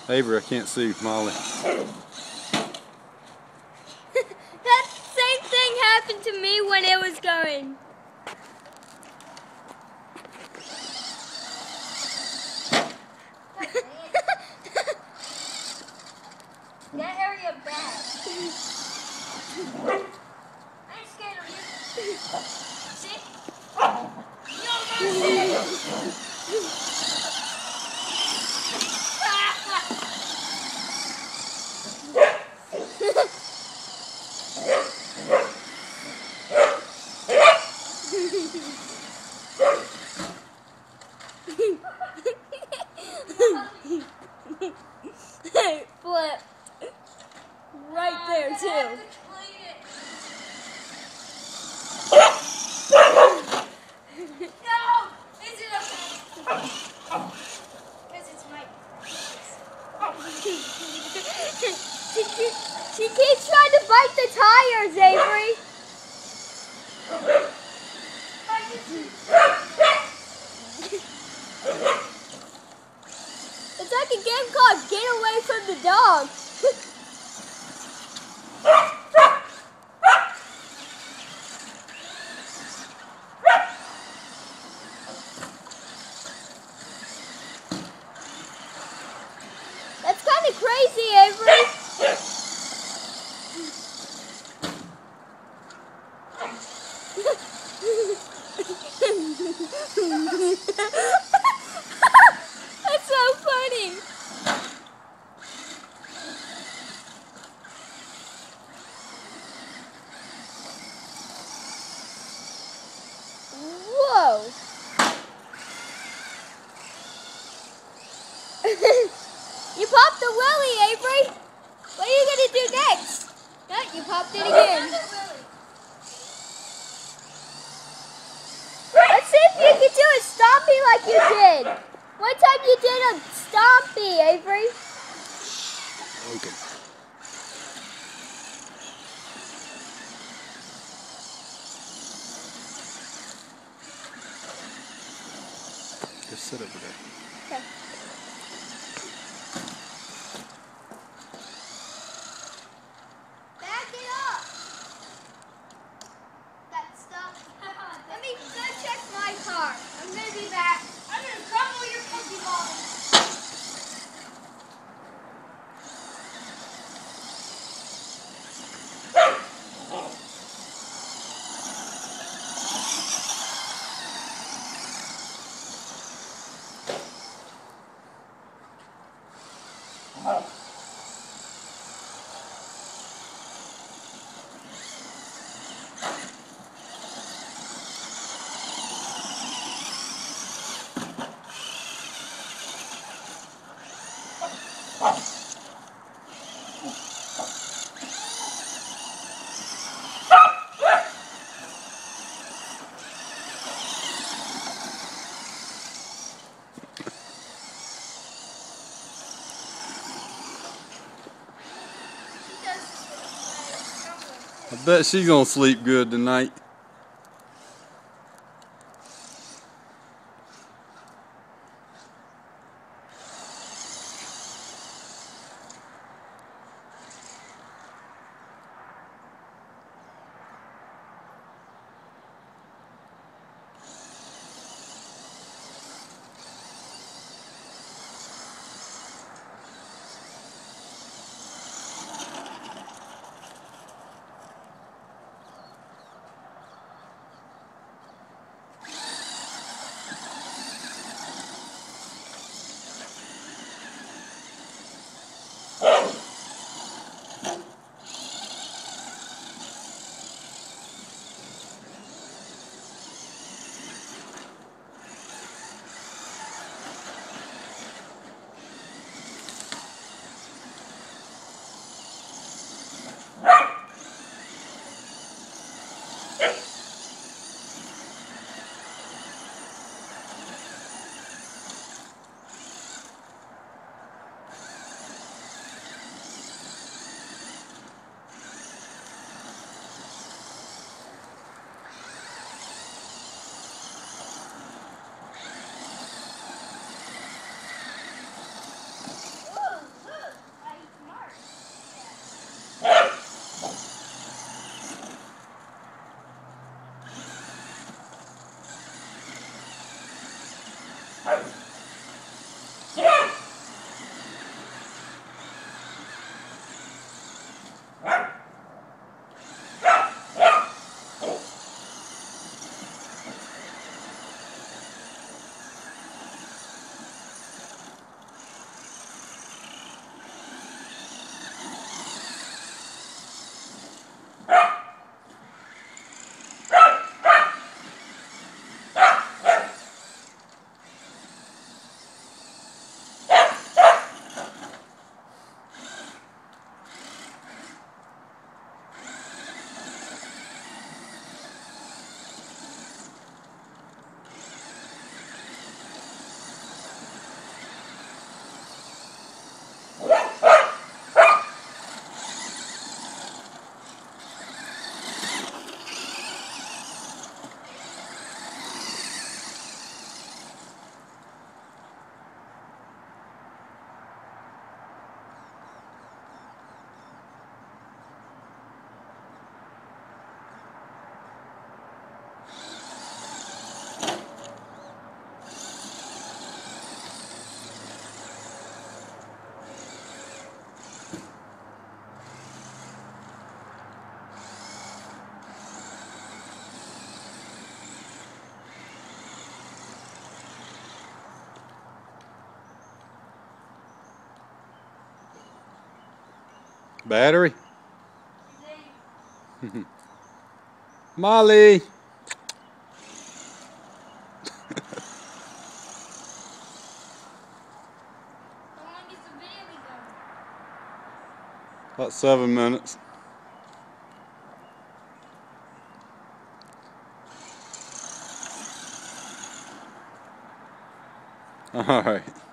Avery, I can't see Molly. That same thing happened to me when it was going. That area bad. I'm scared of you. See? No mercy! Flip. Right there too. No! Is it okay? Because it's my... She keeps trying to bite the tires, Avery. It's like a game called Get Away from the Dog. That's kind of crazy, Avery. That's so funny. Whoa. You popped the willy, Avery. What are you going to do next? No, you popped it again. Let's see if you can do a stompy like you did. One time you did a stompy, Avery. Okay. Just sit over there. Okay. Back it up. That stuff. Let me go check my car. I'm going to be back. I'm going to crumble your cookie ball. I bet she's gonna sleep good tonight. Battery? Molly! How long is the video be going? About 7 minutes. All right.